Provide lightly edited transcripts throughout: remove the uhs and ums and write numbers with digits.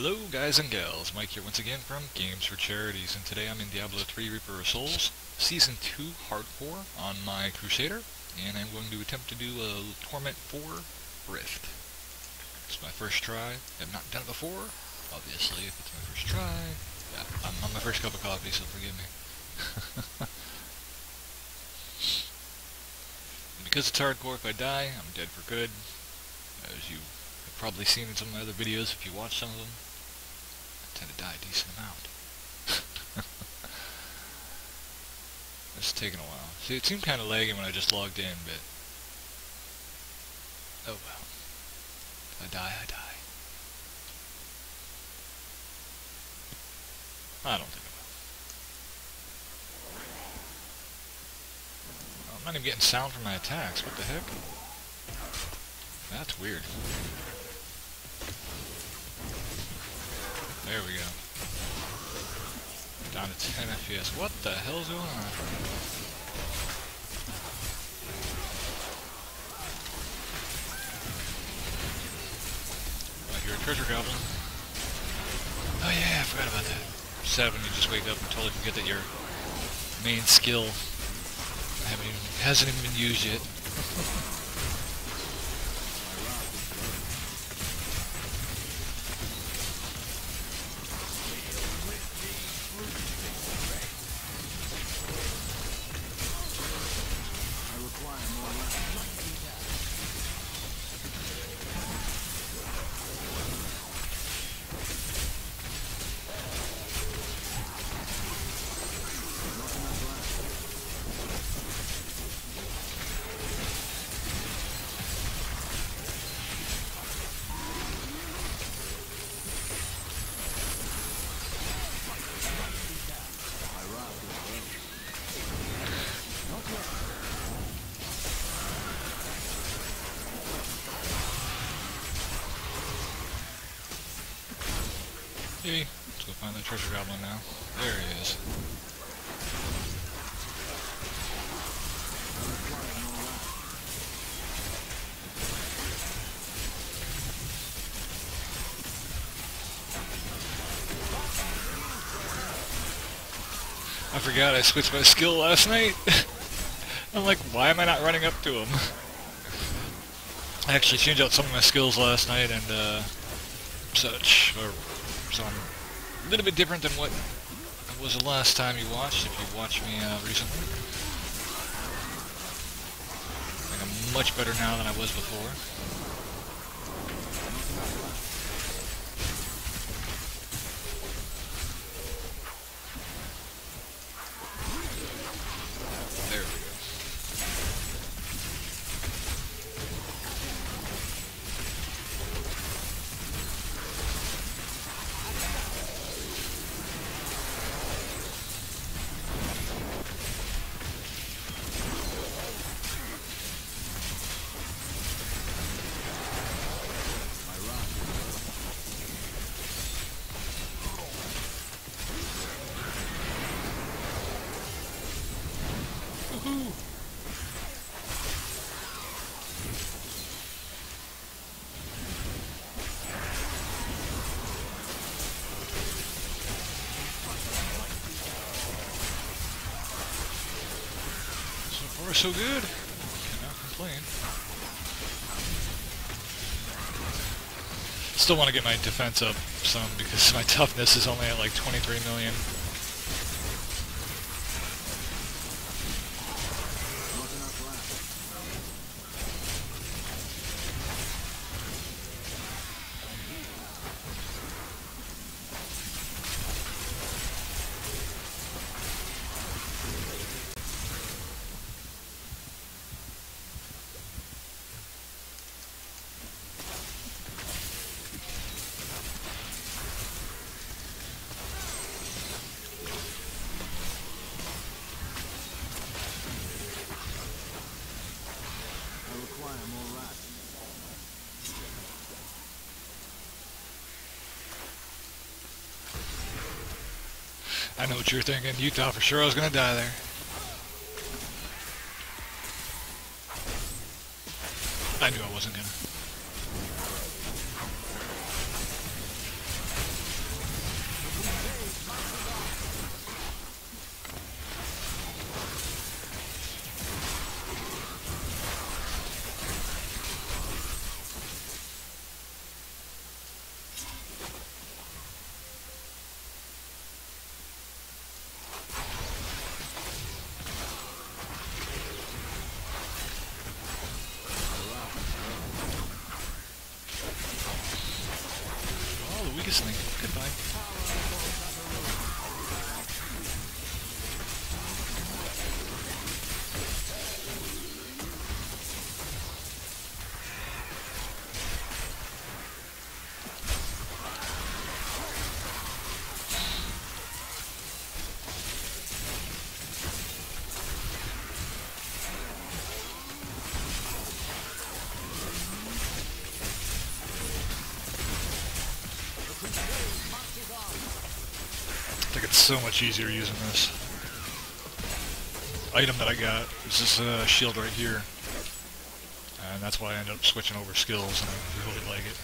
Hello guys and gals, Mike here once again from Games for Charities, and today I'm in Diablo 3 Reaper of Souls, Season 2 Hardcore on my Crusader, and I'm going to attempt to do a Torment 4 Rift. It's my first try. I've not done it before, obviously, if it's my first try. Yeah, I'm on my first cup of coffee, so forgive me. Because it's hardcore, if I die, I'm dead for good, as you have probably seen in some of my other videos if you watch some of them. I tend to die a decent amount. It's taking a while. See, it seemed kind of laggy when I just logged in, but oh well. If I die, I die. I don't think I will. I'm not even getting sound from my attacks. What the heck? That's weird. There we go. Down to 10 FPS. What the hell's going on? I hear a treasure goblin. Oh yeah, I forgot about that. 7, you just wake up and totally forget that your main skill hasn't even been used yet. Hey, let's go find that treasure goblin now. There he is. I forgot I switched my skill last night. I'm like, why am I not running up to him? I actually changed out some of my skills last night and such. So I'm a little bit different than what it was the last time you watched, if you watched me recently. I think I'm much better now than I was before. There we go. So far, so good. Cannot complain. Still want to get my defense up some because my toughness is only at like 23 million. I know what you're thinking. You thought for sure I was going to die there. I knew I wasn't going to. the weakest link. Goodbye. I think it's so much easier using this item that I got. Is this shield right here, and that's why I ended up switching over skills, and I really like it.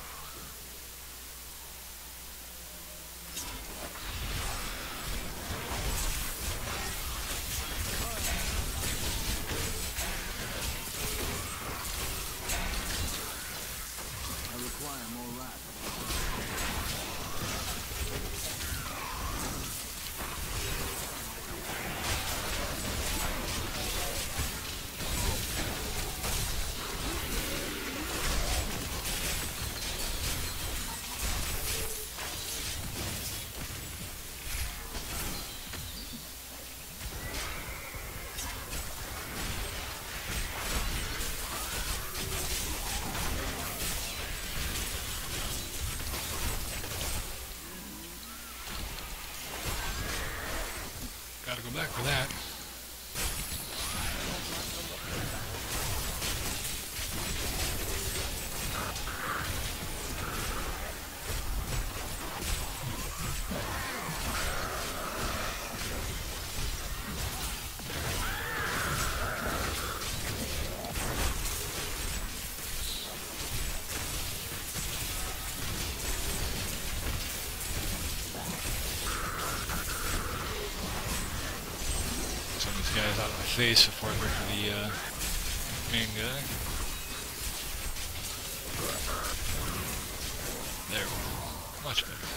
I require more rats. Gotta go back for that. Guys out of my face before I break the main guy. There we go. Much better.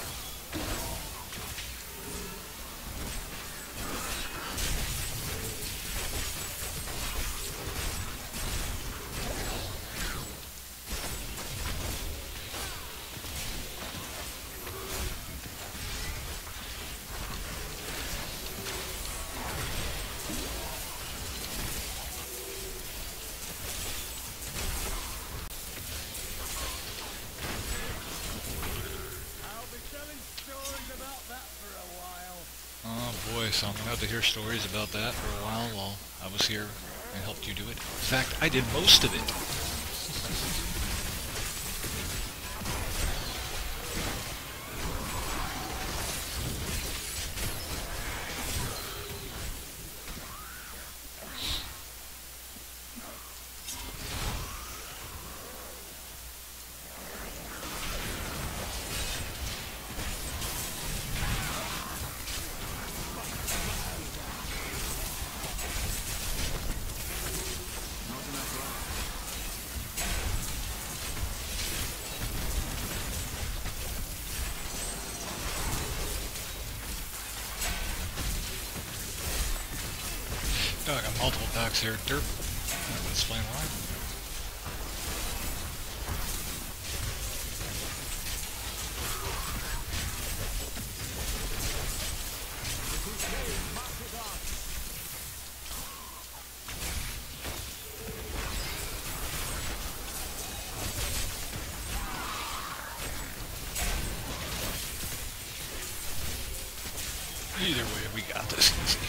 Oh boy, so I'm going to have to hear stories about that for a while I was here and helped you do it. In fact, I did most of it. Oh, I got multiple packs here. Derp. That would explain why. Either way, we got this easy.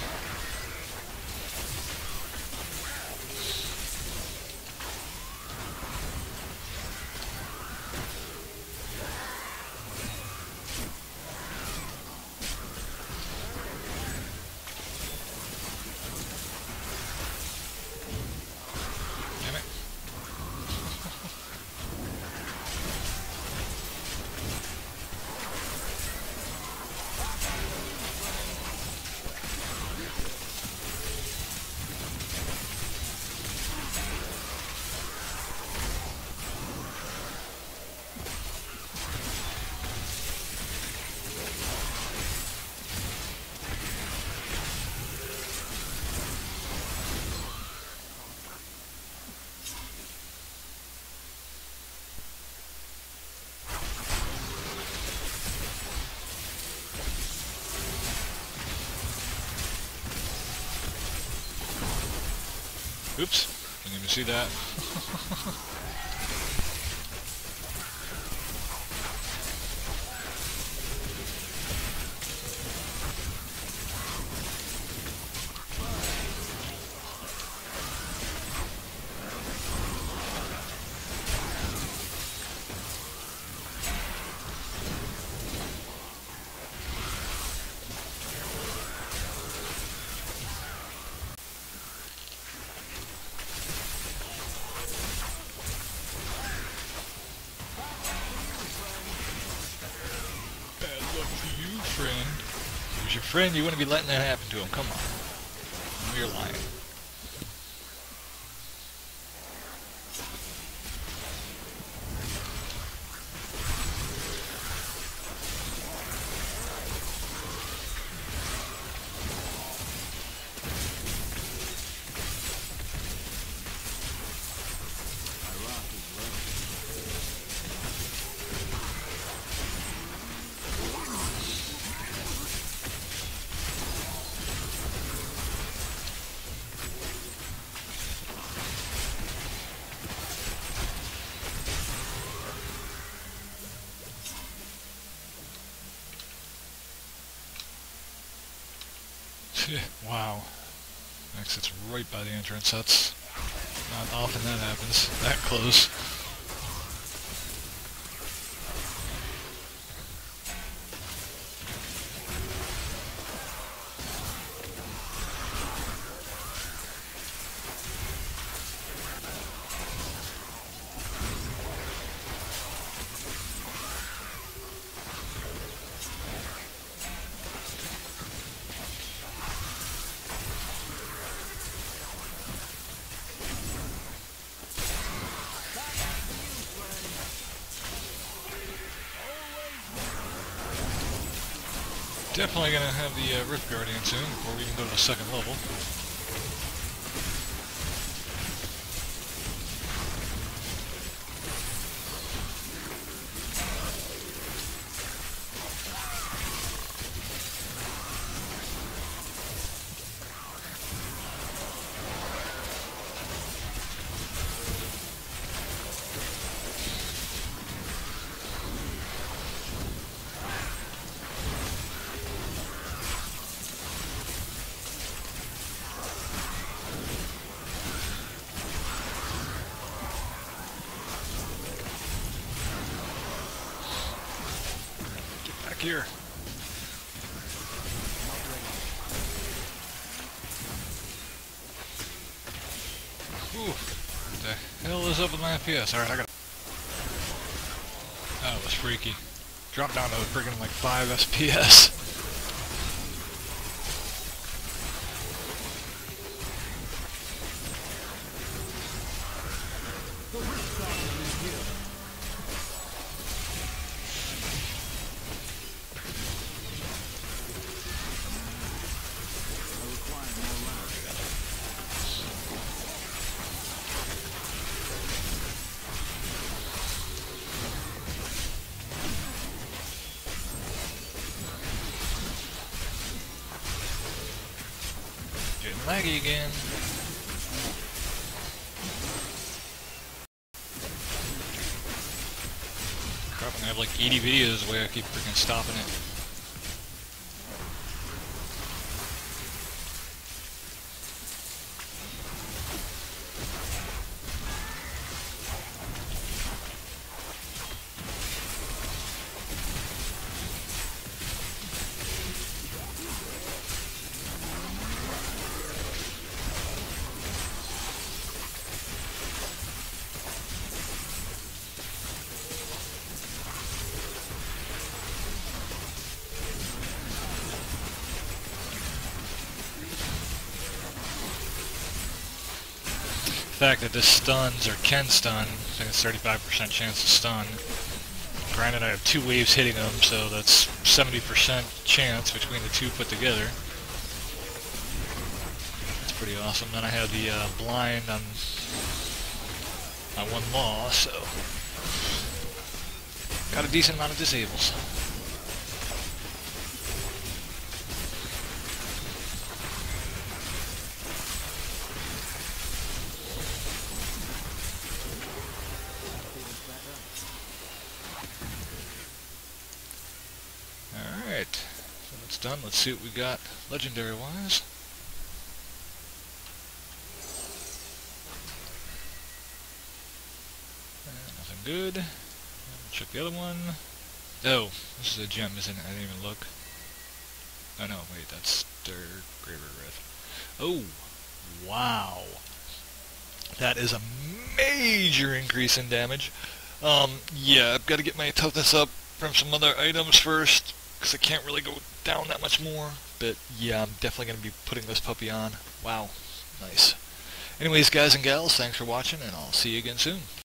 Oops, didn't even see that. Bad luck for you, friend. If he was your friend, you wouldn't be letting that happen to him. Come on. No, you're lying. My rock is ready. Wow. Exit's right by the entrance. That's not often that happens. That close. Definitely gonna have the Rift Guardian soon before we can go to the second level. Get back here. Ooh, what the hell is up with my FPS? Alright, I got. That was freaky. Dropped down to friggin' like 5 FPS. I require more rods. Getting laggy again. Crap, I have like 80 videos the way I keep freaking stopping it. The fact that this stuns, or can stun, I think it's 35% chance to stun. Granted, I have 2 waves hitting them, so that's 70% chance between the 2 put together. That's pretty awesome. Then I have the blind on one law, so got a decent amount of disables. Alright, so that's done. Let's see what we got legendary-wise. Nothing good. Check the other one. Oh, this is a gem, isn't it? I didn't even look. Oh no, wait, that's their Graver Wrath. Oh, wow. That is a major increase in damage. Yeah, I've got to get my toughness up from some other items first, because I can't really go down that much more. But yeah, I'm definitely going to be putting this puppy on. Wow, nice. Anyways, guys and gals, thanks for watching, and I'll see you again soon.